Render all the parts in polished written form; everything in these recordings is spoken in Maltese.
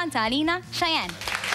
tikkanta għalina Shaian.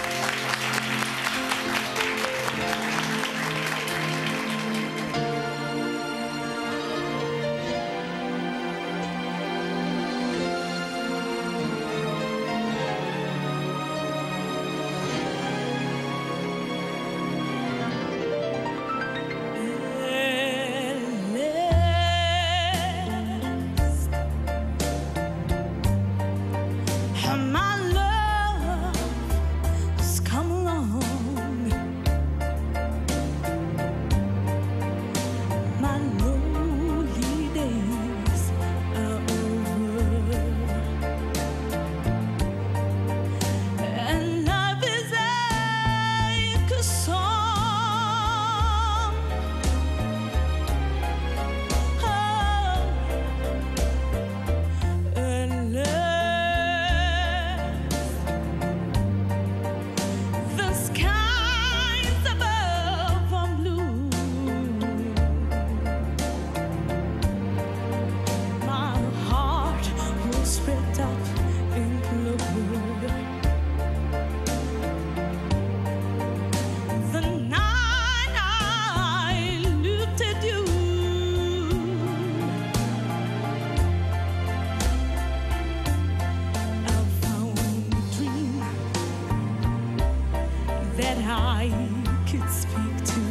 That I could speak to,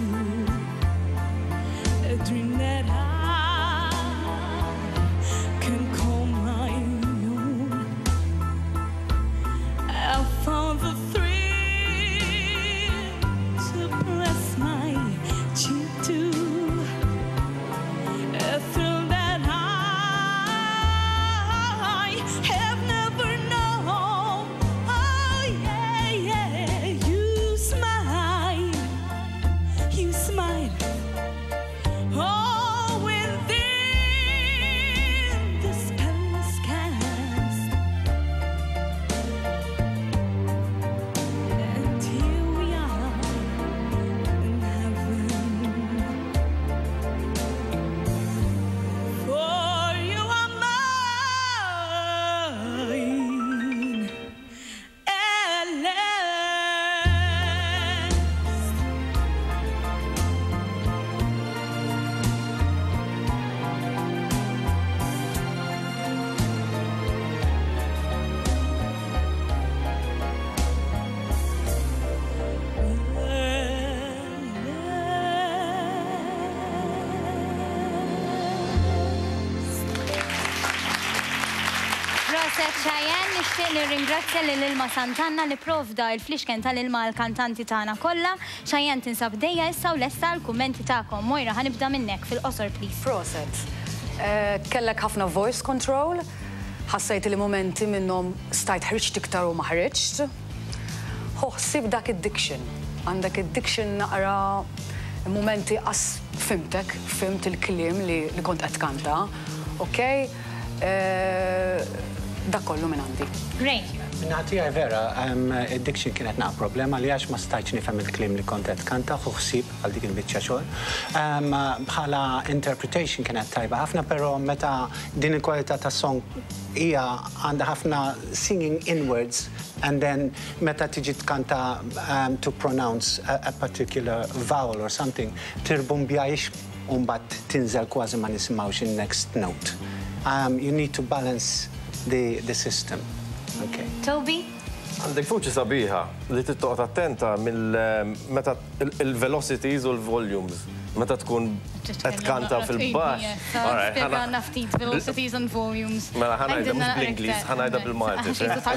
a dream that I can call my own. I found the thrill to press my cheek to, a thrill that I have never known. Oh yeah, yeah, you smile, oh, within the spell's cast, and here we are in heaven, for you are mine, at last. Proset Shaian, nixtieq nirringrazzja lil-Ilma Sant'Anna li provda il-flixken tal-ilma għall-kantanti tagħna kollha. Shaian tinsab dejja issa u lesta l-kummenti tagħkom. Mojra ħanibda minnek fil-qosor please. Proset. Kellek ħafna voice control, ħassejt li momenti minnhom stajt ħriġt iktar u ma ħriġt. Ħossib dak id-diction. Għandek id-diction naqra momenti fimt il-kliem li kont qed kanta. Okej? Dak kollu minn għandi. Great. Nati għaj vera, id-diction kienet naq problema li għax ma stajċ nifhem il-klim li kontet kanta ħuħsib għal dik il-bicċa xogħol. Bħala interpretation kienet tajba ħafna, pero meta din il-kwalità ta' song hija għandha ħafna singing inwards, and then meta tiġi tkanta to pronounce a particular vowel or something, tirbumbjajx u mbagħad tinżel kważi ma nisimgħux in-next note. You need to balance the system. Okay. Toby? Għandek fuċi sabiħa li tittoqgħod attenta meta il-velocities u l-volumes. Meta tkun qed kanta fil-baxx. Spiegħanna ftit velocities and volumes. Mela ħanajda mhux bl-Ingliż, ħanajda bil-Malti.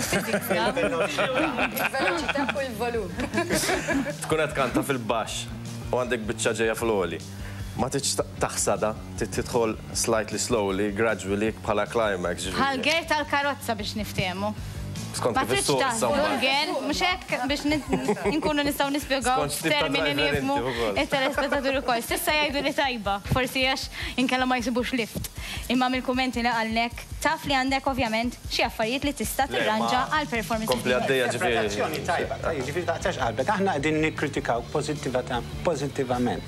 Il-veloċità u l-volum. Tkun qed kanta fil-baxx u għandek biċċa ġejja fl-għoli. Ma tiġ taħsada, tidħol slightly slowly, gradually, bħala climax. Bħal-ger tal-karozza biex niftehmu. Skont kif is-suq Bulger, mhux hekk biex nkunu nistgħu nispjegaw termini nifhmu it-telespettaturi wkoll. S'issa jgħidu li tajba, forsi għax inkella ma jsibux lift. Imma mill-kumenti li għallek taf li għandek ovvjament xi affarijiet li tista' tirranġa għal performance. Kompli għaddejja ġifieri. Ġifieri taqtax qalbek, aħna qegħdin nikkritikaw pożittivament.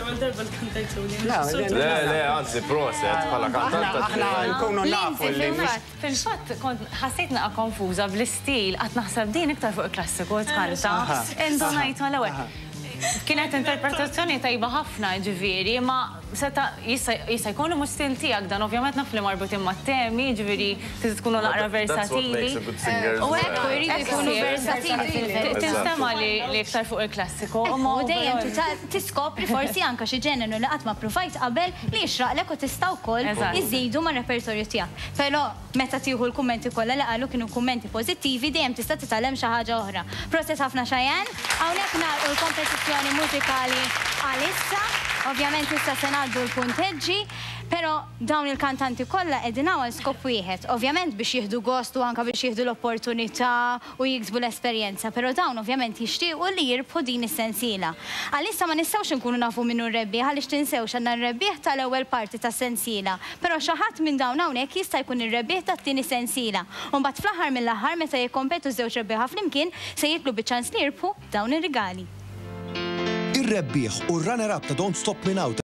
Le, anzi, proset, bħala kantanta. Aħna nkunu nafu li. Fil-fatt, ħassejt naqa' konfuża tkanta bl-istil, għat naħseb din iktar fuq il-klassiku tkanta. Indonajta l-ewwel. Kienet interpretazzjoni tajba ħafna ġifieri, ma seta jista' jkunu mhux stil tiegħek dan ovvjament naf li marbutin mat-temi, ġifieri trid tkunu naqra versatili. U hekk jridu jkunu versatili. Tinstema li iktar fuq il-klassiku. U dejjem tiskopri forsi anke xi ġeneru li qatt ma provajt qabel li jixraqlek u tista' wkoll iżidu mar-repertorju tiegħek. Però meta tieħu l-kummenti kollha li qalu kienu kummenti pożittivi dejjem tista' titgħallem xi ħaġa oħra. Proset ħafna Shaian, hawnhekk nagħlqu l-kompetizzjoni mużikali għalissa. Ovvjament issa se ngħaddu l-punteġġi, però dawn il-kantanti kollha qegħdin hawn skop wieħed. Ovvjament biex jieħdu gost u anke biex jieħdu l-opportunità u jiksbu l-esperjenza, però dawn ovvjament jixtiequ li jirbħu din is-sensiela. Għalissa ma nistgħux inkunu nafu minnu r-rebbieħ għaliex tinsewx għandna r-rebbieħ tal-ewwel parti tas-sensiela, però xi ħadd minn dawn hawnhekk jista' jkun ir-rebbieħ tat-tieni sensiela. U mbagħad fl-aħħar mill-aħħar meta jikkompetu żewġ rebbieħa flimkien se jitlu biċ-ċans li jirbħu dawn ir-rigali. Ir-rebbieħ u r-runner-up ta' Don't Stop Me Now